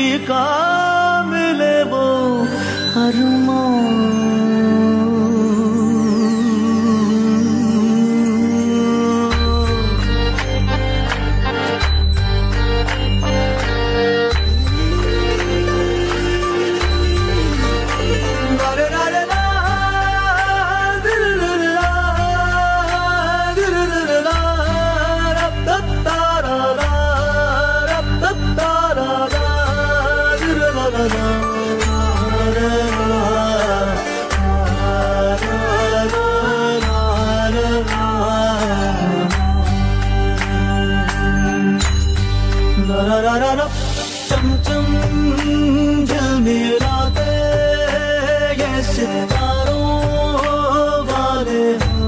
खुशी का मिले वो अरमान। चमचम झलमिलाते ये सितारों वाले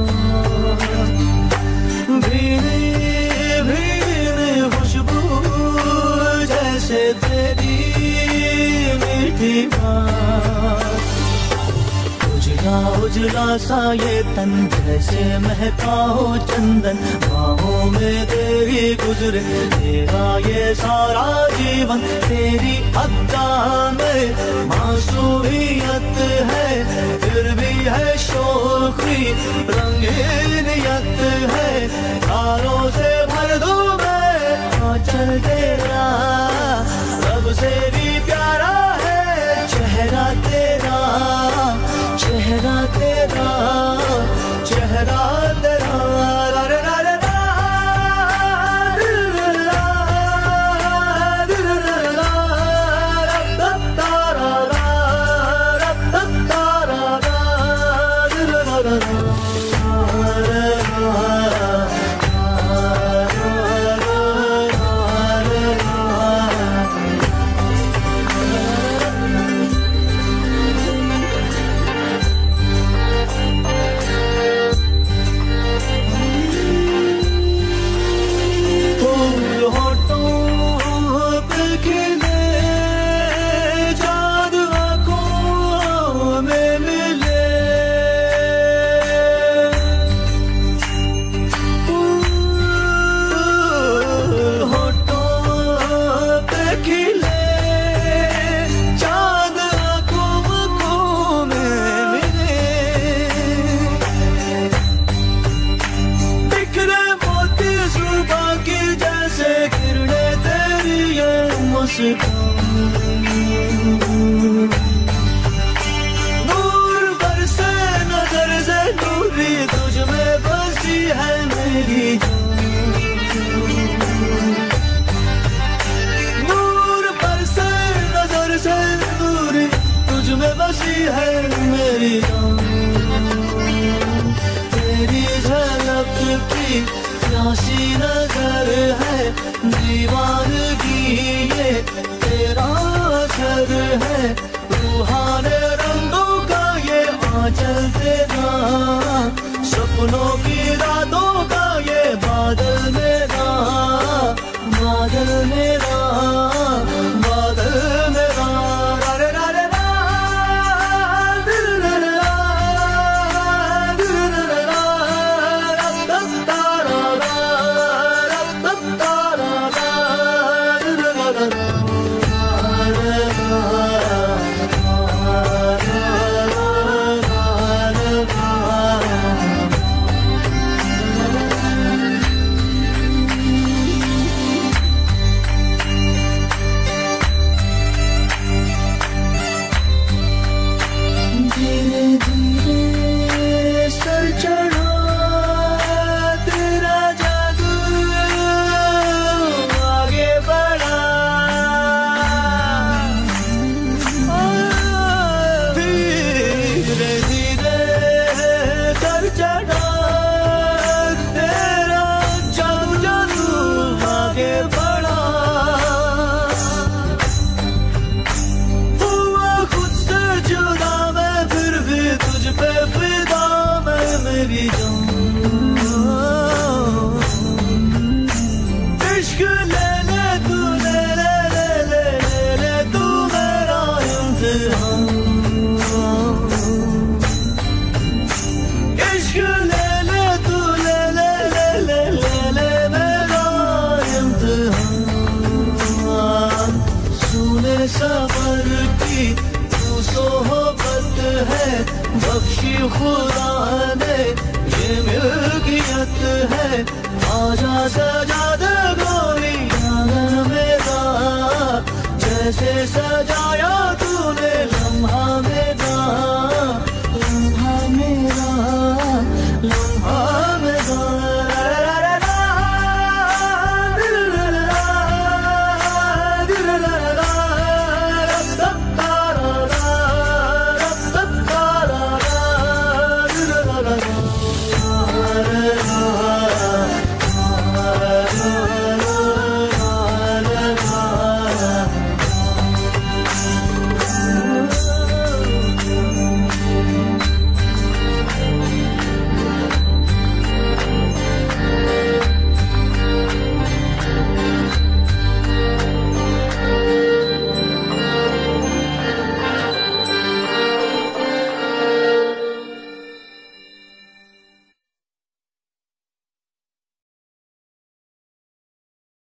भीनी भीनी खुशबू जैसे तेरी मीठी बात। उजला उजला सा ये तन जैसे महका हो चंदन, बाहों में तेरी गुजरे तेरा ये सारा जीवन। तेरी अद्दा में मासूमियत है, फिर भी है शौक़ी रंगीनियत है। तारों से भर दूं मैं आंचल तेरा, रब से भी प्यारा है चेहरा तेरा, चेहरा तेरा, चेहरा तेरा। नूर बरसे नजर से नूरी, तुझ में बसी है मेरी जान। नूर बरसे नजर से नूरी, तुझ में बसी है मेरी जान। तेरी झलक की प्यासी नजर है, दीवानगी ये तेरा असर है। रूहाने रंगों का ये आंचल तेरा, सपनों की रातों का ये बादल मेरा, बादल मेरा।